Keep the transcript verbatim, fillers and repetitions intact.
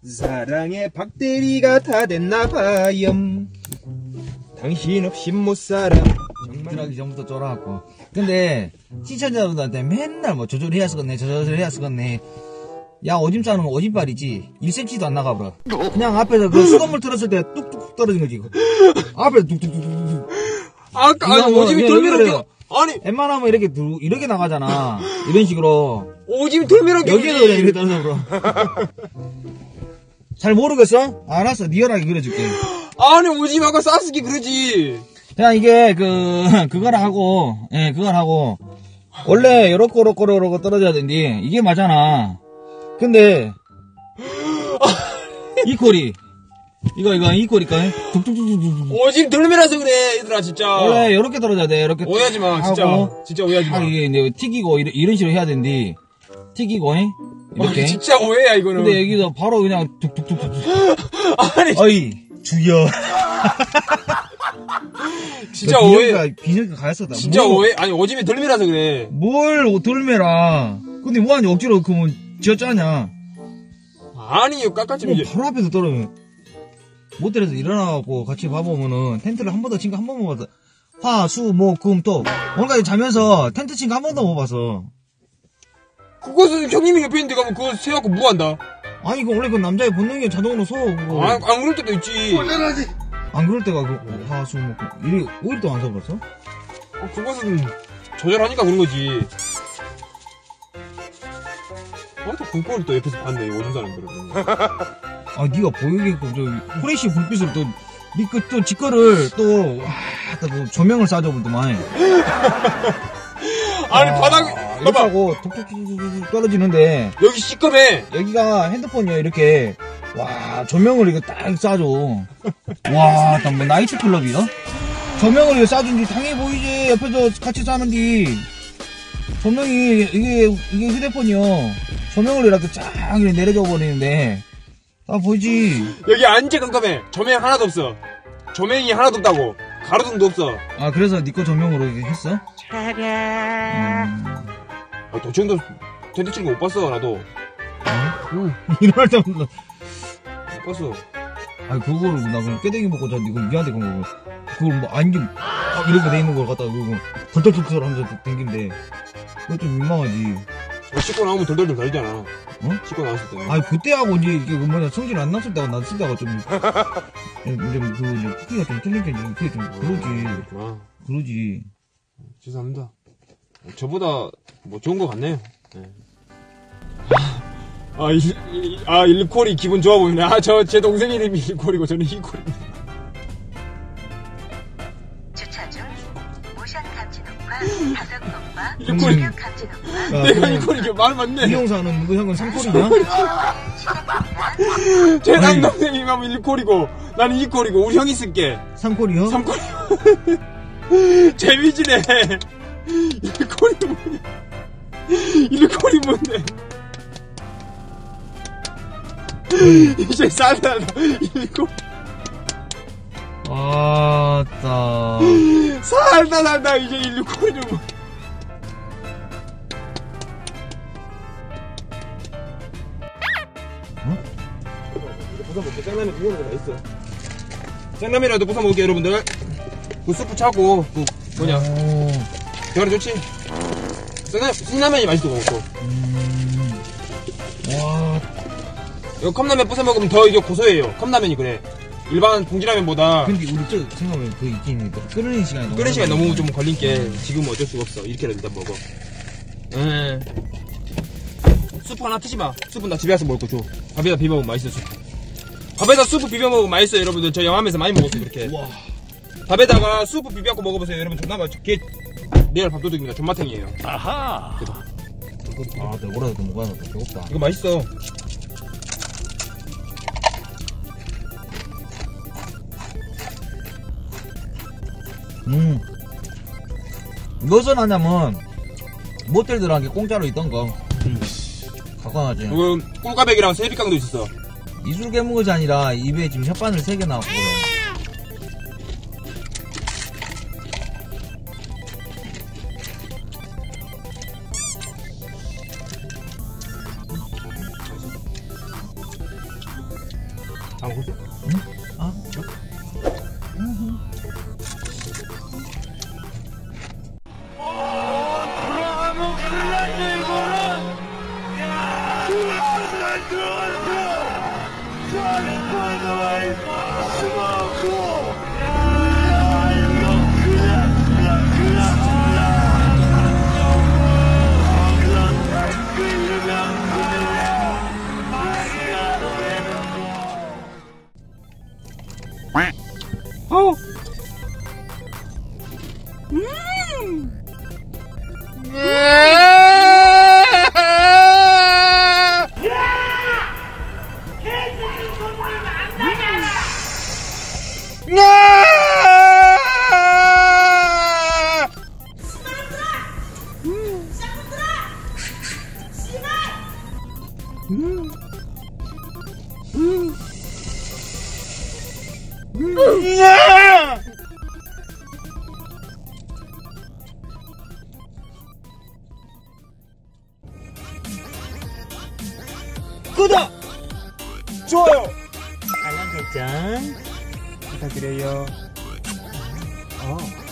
사랑의 박대리가 다 됐나봐요. 당신 없이 못살아. 정말 하기 전부터 쫄아갖고. 근데 시청자분들한테 맨날 뭐 조절해야 쓰겠네 조절해야 쓰겠네. 야 오줌 싸는 거 오줌발이지 일 센티미터도 안 나가버려. 그냥 앞에서 그 수돗물 틀었을 때 뚝뚝 떨어진 거지. 앞에서 뚝뚝뚝뚝. 아까 아니 오줌이 돌면은 아니 웬만하면 이렇게 두, 이렇게 나가잖아. 이런 식으로 오줌이 돌면은 여기에서 그냥 이렇게 떨어져. 잘 모르겠어? 알았어 리얼하게 그려줄게. 아니 오줌 아까 쌌으니 그러지. 그냥 이게 그 그걸 하고 예 그걸 하고 원래 요렇게 요렇게 요렇게 떨어져야 되는데 이게 맞잖아. 근데 이 꼴이 이거 이거 이 꼴일까? 툭툭툭툭 오줌 돌면서 그래 얘들아 진짜. 원래 요렇게 떨어져야 돼. 이렇게 오해하지 마 진짜. 진짜 오해하지 마. 아, 이게 이제 튀기고 이런, 이런 식으로 해야 되는데 튀기고 이렇게. 아, 진짜 오해야 이거는. 근데 여기서 바로 그냥 툭툭툭툭. 아니 어이 주여. 진짜 오해. 비닐가 가였었다. 진짜 뭐, 오해. 아니 오줌이 덜미라서 그래. 뭘 덜매라. 근데 뭐하니 억지로 그뭐 지어짜냐. 아니요 깎아치면 뭐 이제. 바로 앞에서 떨어져. 모텔에서 일어나갖고 같이 봐보면은 텐트를 한 번 더 친 거 한 번만 봤어. 화, 수, 목, 금, 토. 오늘까지 자면서 텐트 친 거 한 번도 못 봤어. 그것은 형님이 옆에 있는데 가면 그거 세갖고 뭐 한다? 아니 이거 원래 그 남자의 본능이 자동으로 소. 그거. 안, 안 그럴 때도 있지. 안 그럴 때가 그 화, 수, 목, 금. 이래 오 일 동안 안 써봤어? 어, 그것은 조절하니까 그런 거지. 어, 또 불꽃을 또 옆에서 봤네, 오줌 싸는 거를. 아, 니가 보이게끔, 저, 후레쉬 불빛을 또, 니 그, 또, 지 거를 또, 와, 또, 뭐 조명을 쏴줘보더만. 아니, 아, 바닥, 이렇게 봐봐. 하고, 툭툭툭툭 떨어지는데, 여기 시꺼매. 여기가 핸드폰이야, 이렇게. 와, 조명을 이렇게 딱 쏴줘. 와, 딱 뭐, 나이트 클럽이요? 조명을 이렇게 쏴준 뒤 당연히 보이지. 옆에서 같이 쏴는디. 조명이, 이게, 이게 휴대폰이요. 조명을 이렇게 쫙 이렇게 내려줘 버리는데, 아, 보이지? 여기 안제 깜깜해. 조명 하나도 없어. 조명이 하나도 없다고. 가로등도 없어. 아, 그래서 니꺼 조명으로 이렇게 했어? 음... 아, 도청도 텐트 치는 거 못 봤어, 나도. 어? 응. 이럴 때마다. 못 봤어. 아니, 그거를, 나 그럼 깨댕이 먹고 자, 이거 니한테 그런 거. 그걸 뭐, 안경, 아, 이렇게 돼 있는 걸 갖다가, 그거, 덜덜덜덜 하면서 댕긴데. 그거 좀 민망하지. 씻고 나오면 덜덜덜 달잖아. 어? 씻고 나왔을 때. 아니, 그때하고 이제, 이게 뭐냐, 성질 안 났을 때하고 났을 때가 좀, 좀, 그, 이제, 크기가 좀 틀리니까, 그게 좀, 그러지. 그렇구나. 그러지. 죄송합니다. 저보다, 뭐, 좋은 거 같네요. 네. 아, 일, 일, 아, 일콜이 기분 좋아 보이네. 아, 저, 제 동생 이름이 일콜이고, 저는 이콜입니다. 주차 중 모션 감지등과 가속등과 일콜이. 주력 감지등과 내가 이콜이게 말 맞네. 이용사는 누구 형은 삼콜이냐? 제 남동생이 가면 일콜이고, 나는 이콜이고, 우리 형이 쓸게. 삼콜이요? 삼콜. 재미지네. 일콜이 뭐냐. 일콜이 뭔데. 이제 살살다. 일콜. 아따. 살다 살다 이제 일콜이 뭐. 어? 부숴먹게. 짱라면 그거는 다 있어. 짱라면이라도 부숴먹게 여러분들. 그 스프 차고 그 뭐냐 대가리 좋지? 짱라면, 신라면이 맛있어 그거. 음. 와. 이거 컵라면 부숴먹으면 더 이게 고소해요. 컵라면이 그래. 일반 봉지라면보다. 근데 우리 저 생각하면 그 있긴 끓이는 시간이 너무 끓는 시간이 너무 좀 걸린 게 지금은 어쩔 수가 없어. 이렇게라도 일단 먹어. 음. 수프 하나 트지 마. 수프 나 집에 와서 먹을 거 줘. 밥에다 비벼 먹으면 맛있어. 수프. 밥에다 수프 비벼 먹으면 맛있어요 여러분들. 저 영암에서 많이 먹었어요 그렇게. 와. 밥에다가 수프 비벼갖고 먹어보세요 여러분. 존나 맛있어. 걔 리얼 밥도둑입니다. 존맛탱이에요. 아하. 대박. 아, 배고라도 먹어야 돼. 배고프다. 이거 맛있어. 음. 무엇을 하냐면 모텔들한테 공짜로 있던 거 음. 갖고 나가지. 이거 꿀까백이랑 세비깡도 있었어. 이술 깨문 것이 아니라 입에 지금 혓바늘 세 개 나왔고 그래. 안 먹었어? 응? 아, 어. 구독! 좋아요. 알람 설정 부탁드려요. 어.